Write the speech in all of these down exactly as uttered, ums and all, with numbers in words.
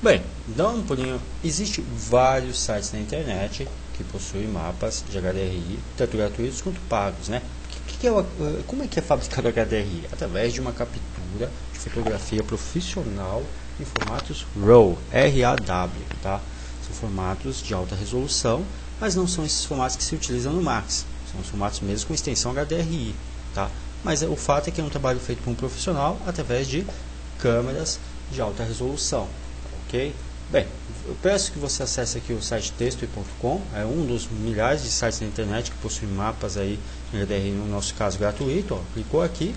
Bem, dá um pulinho. Existem vários sites na internet que possuem mapas de H D R I, tanto gratuitos quanto pagos, né? Que, que é o, como é que é fabricado o H D R I? Através de uma captura de fotografia profissional em formatos RAW, R A W, tá? São formatos de alta resolução, mas não são esses formatos que se utilizam no Max. São os formatos mesmo com extensão H D R I, tá? Mas o fato é que é um trabalho feito por um profissional através de câmeras de alta resolução, ok? Bem, eu peço que você acesse aqui o site textoy ponto com, é um dos milhares de sites na internet que possuem mapas aí em H D R I, no nosso caso gratuito, ó. Clicou aqui,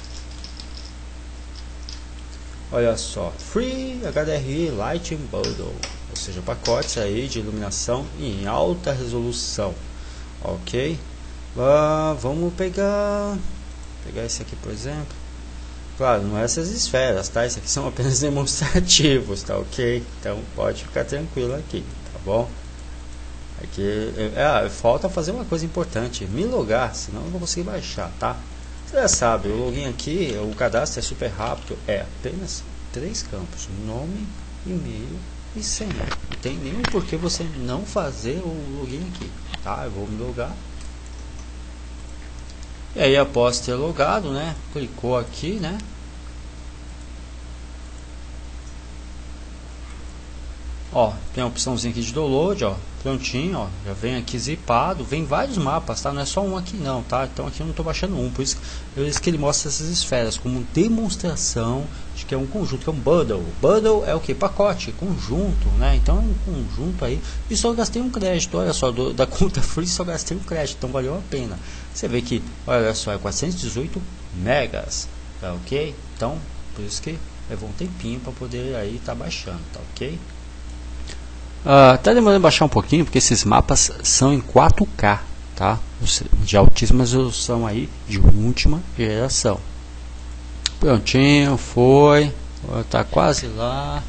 olha só, Free H D R I Lighting Bundle, ou seja, pacotes aí de iluminação em alta resolução, ok? Uh, vamos pegar, pegar esse aqui por exemplo. Claro, não é essas esferas, tá? Isso aqui são apenas demonstrativos, tá ok? Então pode ficar tranquilo aqui, tá bom? Aqui, é, falta fazer uma coisa importante, me logar, senão eu não vou conseguir baixar, tá? Você já sabe, o login aqui, o cadastro é super rápido, é apenas três campos, nome, e-mail e senha. Não tem nenhum porquê você não fazer o login aqui, tá? Eu vou me logar. E aí, após ter logado, né, clicou aqui, né, ó, tem a opçãozinha aqui de download, ó, prontinho, ó, já vem aqui zipado, vem vários mapas, tá, não é só um aqui não, tá, então aqui eu não estou baixando um, por isso, por isso que ele mostra essas esferas como demonstração de que é um conjunto, que é um bundle. Bundle é o que? Pacote, conjunto, né, então é um conjunto aí, e só gastei um crédito, olha só, do, da conta free só gastei um crédito, então valeu a pena. Você vê que, olha só, é quatrocentos e dezoito megas, tá ok? Então, por isso que levou um tempinho para poder aí tá baixando, tá ok? Uh, tá demorando baixar um pouquinho, porque esses mapas são em quatro K, tá? De altíssima resolução aí, de última geração. Prontinho, foi, tá quase lá.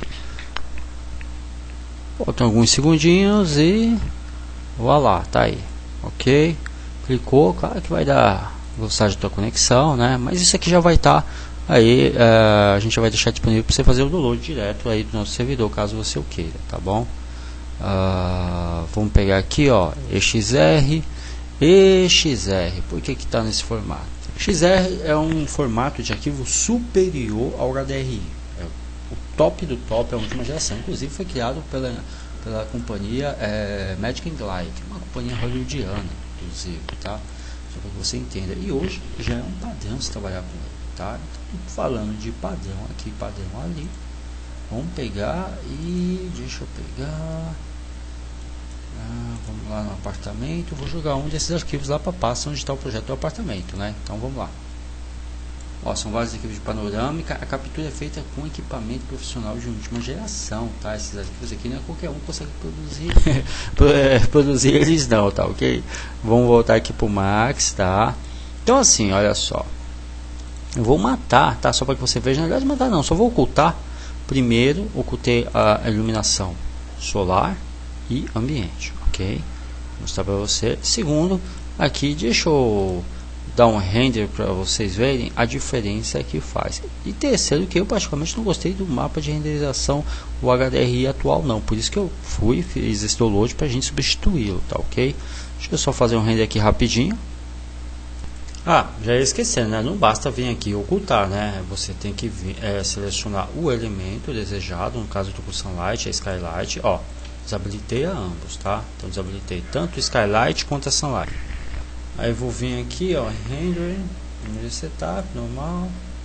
Faltam alguns segundinhos e, olha lá, tá aí, ok? Clicou, claro que vai dar velocidade da tua conexão, né? Mas isso aqui já vai estar tá aí, uh, a gente já vai deixar disponível para você fazer o download direto aí do nosso servidor, caso você o queira, tá bom? Uh, vamos pegar aqui, ó, E X R, E X R, por que que está nesse formato? X R é um formato de arquivo superior ao H D R I, é o top do top, é a última geração, inclusive foi criado pela, pela companhia é, Magic and Light, uma companhia hollywoodiana, inclusive, tá? Só para que você entenda. E hoje já é um padrão se trabalhar com ele, tá? Então, falando de padrão aqui, padrão ali, vamos pegar e deixa eu pegar. Ah, vamos lá no apartamento. Vou jogar um desses arquivos lá para a pasta onde está o projeto do apartamento, né? Então vamos lá. Ó, são vários arquivos de panorâmica. A captura é feita com equipamento profissional de última geração, tá? Esses arquivos aqui não é qualquer um que consegue produzir produzir eles não, tá ok? Vamos voltar aqui pro Max, tá? Então assim, olha só, eu vou matar, tá? Só para que você veja, na verdade matar não, só vou ocultar. Primeiro, ocultei a iluminação solar e ambiente, ok? Vou mostrar para você. Segundo, aqui deixa eu dar um render para vocês verem a diferença que faz. E terceiro, que eu particularmente não gostei do mapa de renderização o H D R I atual não, por isso que eu fui fiz esse download para a gente substituí-lo, tá ok? Deixa eu só fazer um render aqui rapidinho. Ah, já ia esquecendo, né? Não basta vir aqui ocultar, né? Você tem que vir, é, selecionar o elemento desejado, no caso do Sunlight, a Skylight, ó, desabilitei a ambos, tá? Então desabilitei tanto o Skylight quanto a Sunlight. Aí vou vir aqui, ó, rendering, image setup, normal.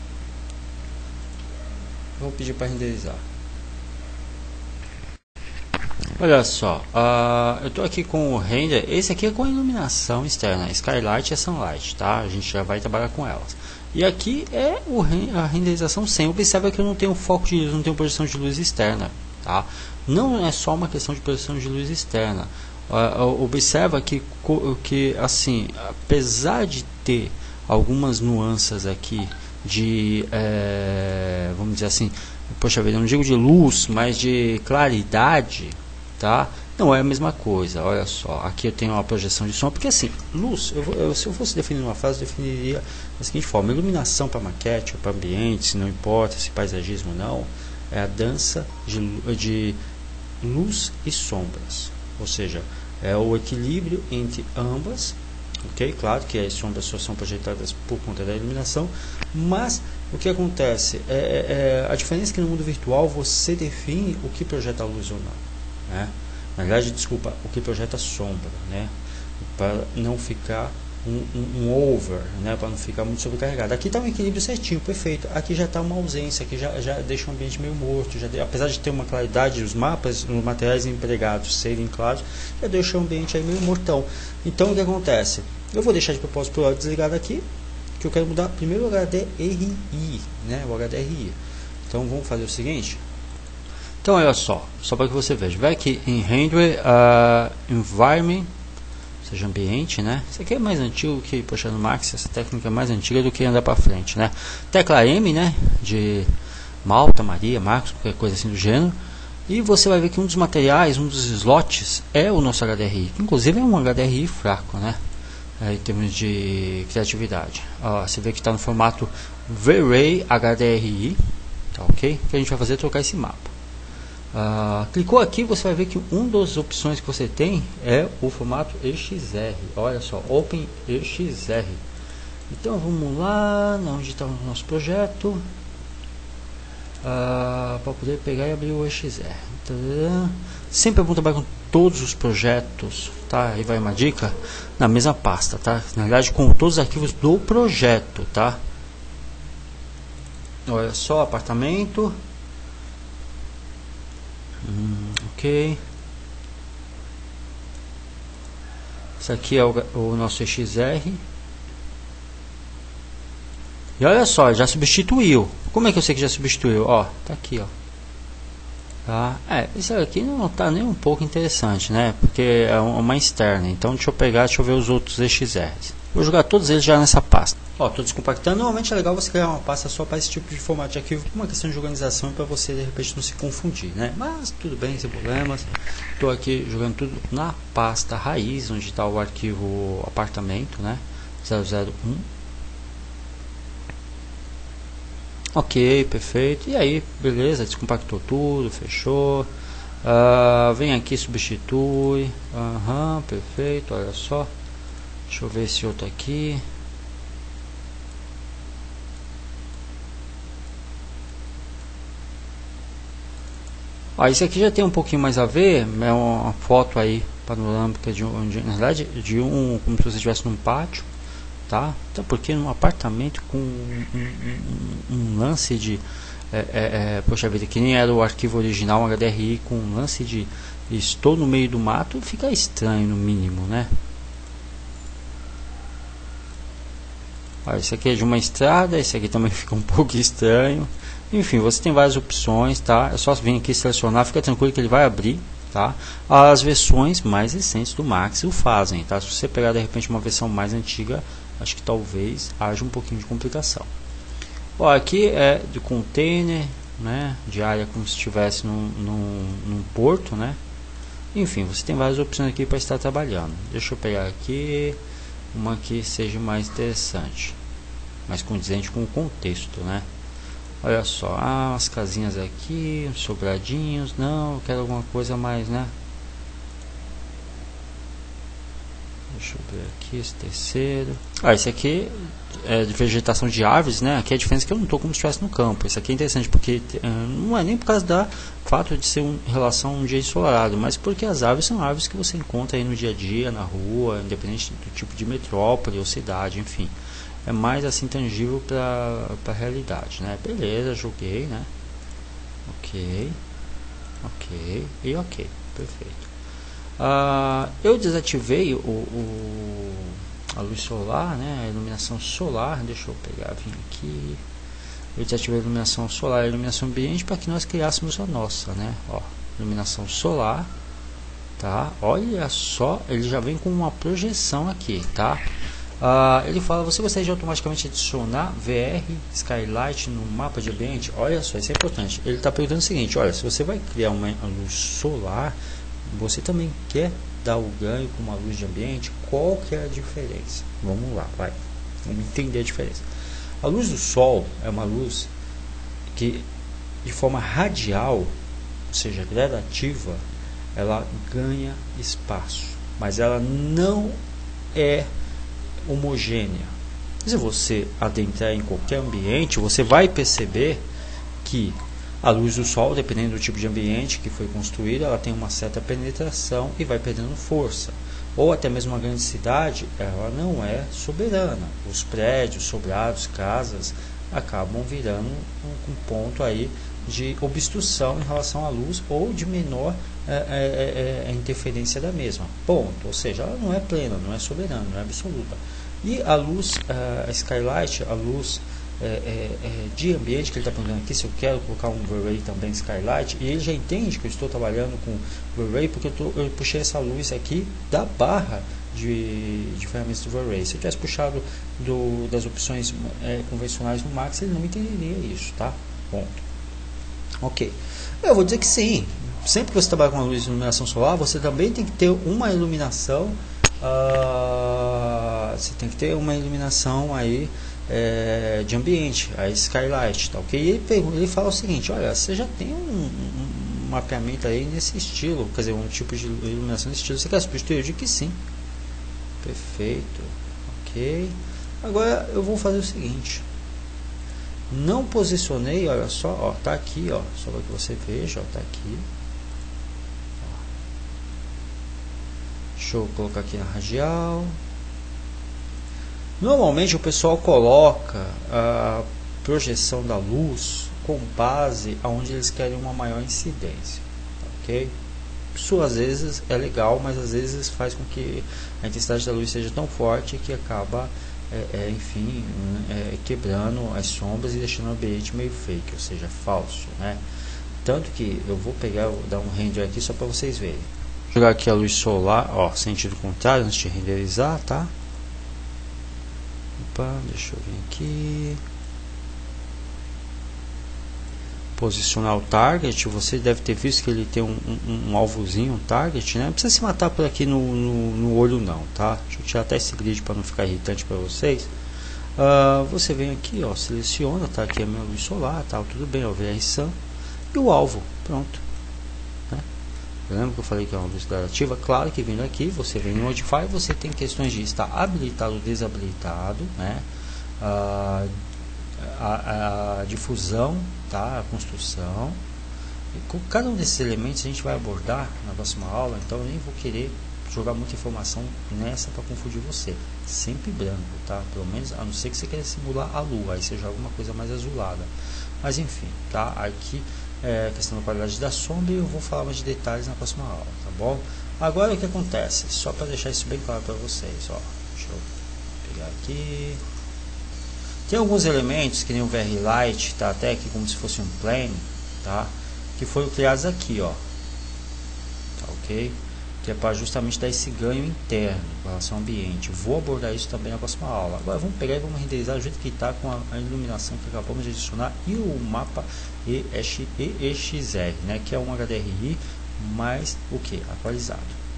Vou pedir para renderizar. Olha só, uh, eu estou aqui com o render, esse aqui é com a iluminação externa, Skylight e Sunlight, tá? A gente já vai trabalhar com elas. E aqui é o, a renderização sem, observa que eu não tenho foco de luz, não tenho projeção de luz externa, tá? Não é só uma questão de projeção de luz externa. Uh, observa que, que, assim, apesar de ter algumas nuances aqui de, é, vamos dizer assim, poxa vida, não digo de luz, mas de claridade, tá? Não é a mesma coisa. Olha só, aqui eu tenho uma projeção de som, porque assim, luz, eu, eu, se eu fosse definir uma frase, eu definiria da seguinte forma: iluminação para maquete ou para ambiente, se não importa se paisagismo ou não, é a dança de, de luz e sombras, ou seja, é o equilíbrio entre ambas, ok? Claro que as sombras só são projetadas por conta da iluminação, mas o que acontece é, é a diferença é que no mundo virtual você define o que projeta a luz ou não, né? Na verdade, desculpa, o que projeta a sombra, né? Para não ficar um, um, um over, né? Para não ficar muito sobrecarregado. Aqui está um equilíbrio certinho, perfeito. Aqui já está uma ausência, aqui já, já deixa o ambiente meio morto, já de, apesar de ter uma claridade, os mapas, os materiais empregados serem claros, já deixa o ambiente aí meio mortão. Então o que acontece? Eu vou deixar de propósito pro lado desligado aqui, que eu quero mudar primeiro o H D R I, né? O H D R I. Então vamos fazer o seguinte. Então olha só, só para que você veja, vai aqui em Render, uh, Environment, ou seja, ambiente, né? Isso aqui é mais antigo que, poxa, no Max, essa técnica é mais antiga do que andar para frente, né? Tecla M, né? De Malta, Maria, Marcos, qualquer coisa assim do gênero. E você vai ver que um dos materiais, um dos slots é o nosso H D R I, que inclusive é um H D R I fraco, né? É, em termos de criatividade. Ó, você vê que está no formato V-Ray H D R I, tá ok? O que a gente vai fazer é trocar esse mapa. Uh, clicou aqui, você vai ver que uma das opções que você tem é o formato E X R. Olha só, Open E X R. Então vamos lá, onde está o nosso projeto, uh, para poder pegar e abrir o E X R. Tadã. Sempre é bom trabalhar com todos os projetos, tá? Aí vai uma dica, na mesma pasta, tá? Na verdade, com todos os arquivos do projeto, tá? Olha só, apartamento. Hum, ok. Isso aqui é o, o nosso E X R. E olha só, já substituiu. Como é que eu sei que já substituiu? Ó, tá aqui, ó. Tá? É, isso aqui não tá nem um pouco interessante, né? Porque é uma externa. Então deixa eu pegar, deixa eu ver os outros E X Rs. Vou jogar todos eles já nessa pasta. Ó, tô descompactando. Normalmente é legal você criar uma pasta só para esse tipo de formato de arquivo, por uma questão de organização, para você de repente não se confundir, né? Mas tudo bem, sem problemas. Tô aqui jogando tudo na pasta raiz, onde está o arquivo apartamento, né? zero zero um. Ok, perfeito. E aí, beleza, descompactou tudo, fechou. Uh, vem aqui, substitui. Aham, uhum, perfeito, olha só. Deixa eu ver esse outro aqui. Ó, esse aqui já tem um pouquinho mais a ver. É uma foto aí panorâmica de um, de, na verdade, de um, como se você estivesse num pátio. Tá? Então, porque num apartamento com um, um, um lance de é, é, é, poxa vida, que nem era o arquivo original, um H D R I com um lance de estou no meio do mato, fica estranho no mínimo, né? Olha, esse aqui é de uma estrada, esse aqui também fica um pouco estranho. Enfim, você tem várias opções, tá? É só vir aqui selecionar, fica tranquilo que ele vai abrir. Tá? As versões mais recentes do Max o fazem, tá? Se você pegar de repente uma versão mais antiga, acho que talvez haja um pouquinho de complicação. Ó, aqui é de container, né? De área como se estivesse num, num, num porto, né? Enfim, você tem várias opções aqui para estar trabalhando. Deixa eu pegar aqui uma que seja mais interessante, mais condizente com o contexto, né? Olha só, ah, umas casinhas aqui, uns sobradinhos. Não, eu quero alguma coisa mais, né? Deixa eu ver aqui, esse terceiro. Ah, esse aqui é de vegetação de árvores, né? Aqui a diferença é que eu não estou como se estivesse no campo. Esse aqui é interessante porque uh, não é nem por causa da fato de ser um, em relação a um dia ensolarado, mas porque as árvores são árvores que você encontra aí no dia a dia, na rua, independente do tipo de metrópole ou cidade, enfim. É mais assim tangível para a realidade, né? Beleza, joguei, né? Ok, ok e ok, perfeito. Uh, eu desativei o, o, a luz solar, né? A iluminação solar. Deixa eu pegar, vim aqui. Eu desativei a iluminação solar e a iluminação ambiente para que nós criássemos a nossa, né? Ó, iluminação solar, tá? Olha só, ele já vem com uma projeção aqui, tá? Uh, ele fala, você gostaria de automaticamente adicionar V R Skylight no mapa de ambiente? Olha só, isso é importante. Ele está perguntando o seguinte, olha, se você vai criar uma luz solar, você também quer dar o ganho com uma luz de ambiente? Qual que é a diferença? Vamos lá, vai. Vamos entender a diferença. A luz do sol é uma luz que de forma radial, ou seja, gradativa, ela ganha espaço, mas ela não é homogênea. Se você adentrar em qualquer ambiente, você vai perceber que a luz do sol, dependendo do tipo de ambiente que foi construído, ela tem uma certa penetração e vai perdendo força. Ou até mesmo uma grande cidade, ela não é soberana. Os prédios, sobrados, casas, acabam virando um, um ponto aí de obstrução em relação à luz ou de menor é, é, é, interferência da mesma. Ponto. Ou seja, ela não é plena, não é soberana, não é absoluta. E a luz, a skylight, a luz é, é, é, de ambiente, que ele está perguntando aqui se eu quero colocar um V-Ray também skylight, e ele já entende que eu estou trabalhando com V-Ray porque eu, tô, eu puxei essa luz aqui da barra de, de ferramentas do V-Ray. Se eu tivesse puxado do, das opções é, convencionais no Max, ele não entenderia isso, tá? Ponto. Ok. Eu vou dizer que sim. Sempre que você trabalha com a luz de iluminação solar, você também tem que ter uma iluminação. Uh, você tem que ter uma iluminação aí é, de ambiente, a skylight, tá ok? E ele, pergunta, ele fala o seguinte: olha, você já tem um, um, um mapeamento aí nesse estilo, quer dizer, um tipo de iluminação nesse estilo, você quer substituir? Eu digo que sim. Perfeito, ok. Agora eu vou fazer o seguinte: não posicionei, olha só, ó, tá aqui, ó, só para que você veja, ó, tá aqui. Deixa eu colocar aqui na radial. Normalmente o pessoal coloca a projeção da luz com base aonde eles querem uma maior incidência, ok? Isso às vezes é legal, mas às vezes faz com que a intensidade da luz seja tão forte que acaba, é, é, enfim, é, quebrando as sombras e deixando o ambiente meio fake, ou seja, falso, né? Tanto que eu vou pegar, vou dar um render aqui só para vocês verem. Jogar aqui a luz solar, ó, sentido contrário, antes de renderizar, tá? Opa, deixa eu vir aqui. Posicionar o target. Você deve ter visto que ele tem um, um, um alvozinho, um target, né? Não precisa se matar por aqui no, no, no olho não, tá? Deixa eu tirar até esse grid para não ficar irritante para vocês. Uh, você vem aqui, ó, seleciona, tá? Aqui a minha luz solar, tá? Tudo bem, ó, V R SAM e o alvo, pronto. Lembra que eu falei que é uma luz gradativa? Claro que vindo aqui, você vem no Modify, você tem questões de estar habilitado ou desabilitado, né? a, a, a difusão, tá? A construção. E com cada um desses elementos a gente vai abordar na próxima aula, então eu nem vou querer jogar muita informação nessa para confundir você. Sempre branco, tá? Pelo menos, a não ser que você queira simular a lua, aí você joga alguma coisa mais azulada. Mas enfim, tá? Aqui é questão da qualidade da sombra e eu vou falar mais de detalhes na próxima aula, tá bom? Agora o que acontece? Só para deixar isso bem claro para vocês, ó. Deixa eu pegar aqui. Tem alguns elementos que nem o V R Light, tá? Até aqui como se fosse um plane, tá? Que foram criados aqui, ó. Tá ok? Que é para justamente dar esse ganho interno com relação ao ambiente. Vou abordar isso também na próxima aula. Agora vamos pegar e vamos renderizar do jeito que está com a, a iluminação que acabamos de adicionar e o mapa E X R, né, que é um H D R I mais o que? Atualizado.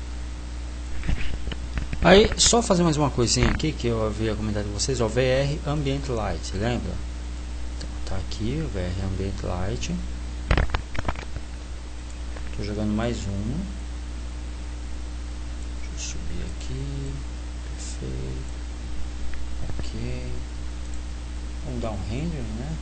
Aí só fazer mais uma coisinha aqui que eu havia comentado com vocês, ó, V R Ambient Light, lembra? Então, tá aqui o V R Ambient Light. Estou jogando mais um. Subir aqui, perfeito, ok, vamos dar um render, né?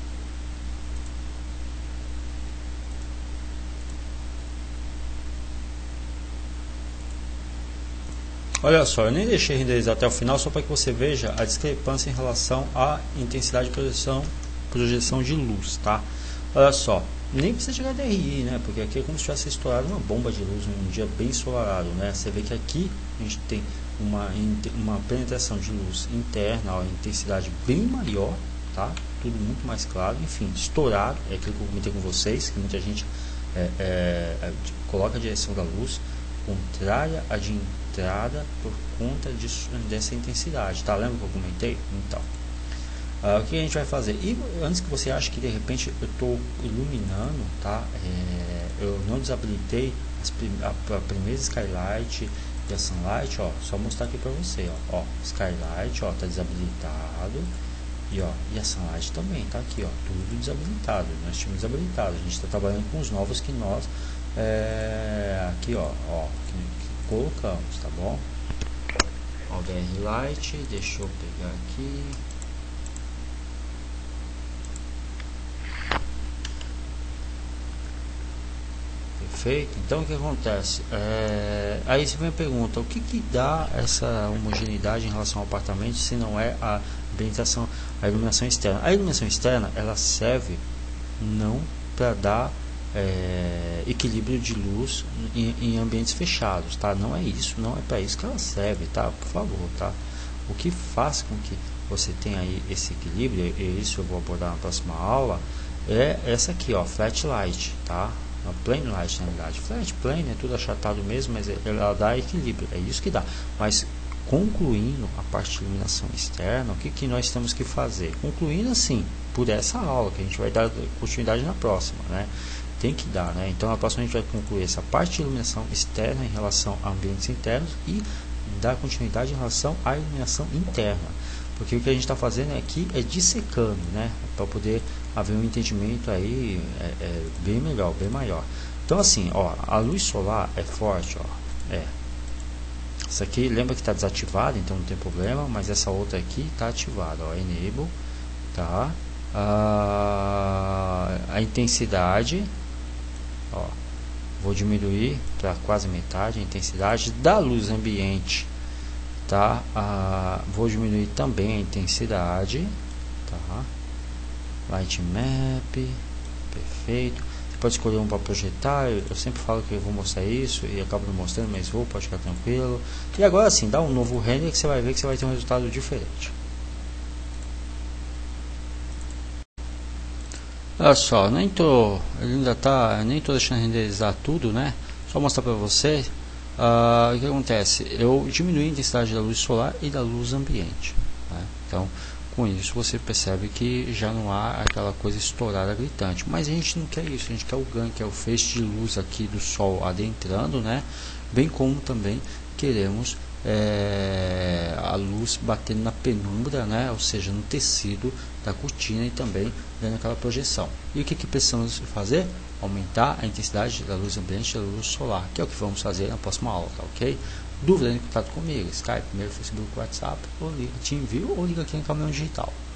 Olha só, eu nem deixei renderizar até o final só para que você veja a discrepância em relação à intensidade de projeção, projeção de luz, tá? Olha só, nem precisa de H D R I, né? Porque aqui é como se tivesse estourado uma bomba de luz num dia bem ensolarado, né? Você vê que aqui a gente tem uma, uma penetração de luz interna, ó, intensidade bem maior, tá? Tudo muito mais claro, enfim, estourado, é aquilo que eu comentei com vocês, que muita gente é, é, coloca a direção da luz contrária à de entrada por conta disso, dessa intensidade, tá? Lembra que eu comentei? Então, Uh, o que a gente vai fazer? E antes que você ache que de repente eu estou iluminando, tá? É, eu não desabilitei as prim a, a primeira skylight e a sunlight, ó. Só mostrar aqui para você, ó. ó. Skylight, ó, tá desabilitado E, ó, e a Sunlight também tá aqui, ó, tudo desabilitado. Nós tínhamos desabilitado. A gente está trabalhando com os novos que nós é, aqui, ó, ó que, que colocamos, tá bom? Ó, o B R Light, deixa eu pegar aqui. Perfeito. Então o que acontece? É, aí você me pergunta, o que que dá essa homogeneidade em relação ao apartamento se não é a ambientação, a iluminação externa? A iluminação externa ela serve não para dar é, equilíbrio de luz em, em ambientes fechados, tá? Não é isso, não é para isso que ela serve, tá? Por favor, tá? O que faz com que você tenha aí esse equilíbrio, e isso eu vou abordar na próxima aula, é essa aqui, ó, flat light, tá? A plane light, na verdade, flat plane é tudo achatado mesmo, mas ela dá equilíbrio, é isso que dá. Mas concluindo a parte de iluminação externa, o que, que nós temos que fazer? Concluindo assim, por essa aula, que a gente vai dar continuidade na próxima, né? Tem que dar, né? Então na próxima a gente vai concluir essa parte de iluminação externa em relação a ambientes internos e dar continuidade em relação à iluminação interna. Porque o que a gente está fazendo aqui é dissecando, né? Para poder haver um entendimento aí é, é bem melhor, bem maior. Então assim, ó, a luz solar é forte, ó, é. Essa aqui, lembra que está desativada, então não tem problema, mas essa outra aqui está ativada, ó, enable, tá? A, a intensidade, ó, vou diminuir para quase metade a intensidade da luz ambiente. Tá? Ah, vou diminuir também a intensidade, tá? Light map, perfeito. Você pode escolher um para projetar. Eu, eu sempre falo que eu vou mostrar isso e acabo não mostrando, mas vou, pode ficar tranquilo. E agora sim, dá um novo render que você vai ver que você vai ter um resultado diferente. Olha só, nem tô, ele ainda tá, nem tô deixando renderizar tudo, né? Só mostrar para você. Uh, o que acontece? Eu diminui a intensidade da luz solar e da luz ambiente, né? Então com isso você percebe que já não há aquela coisa estourada gritante, mas a gente não quer isso, a gente quer o ganho, que é o feixe de luz aqui do sol adentrando, né? Bem como também queremos é, a luz batendo na penumbra, né? Ou seja, no tecido da cortina e também dando aquela projeção. E o que, que precisamos fazer? Aumentar a intensidade da luz ambiente e da luz solar, que é o que vamos fazer na próxima aula, tá ok? Dúvida, entre em contato comigo, Skype, primeiro, Facebook, WhatsApp, ou liga, te envio ou liga aqui no Caminhão Digital.